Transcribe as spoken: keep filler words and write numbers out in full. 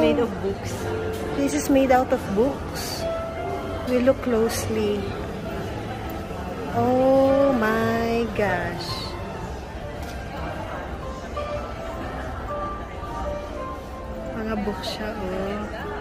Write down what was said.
made of books. This is made out of books. We look closely. Oh my gosh. Mga books siya, oh.